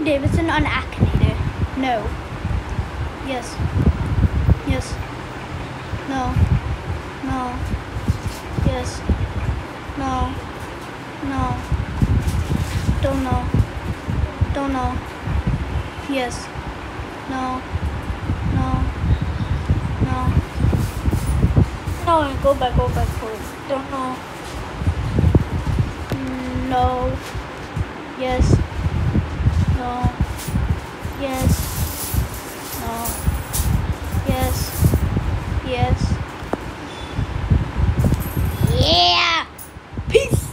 Davidson on Akinator? No. Yes. Yes. No. No. Yes. No. No. Don't know. Don't know. Yes. No. No. No. No. Go back. Go back. Don't know. No. Yes. No.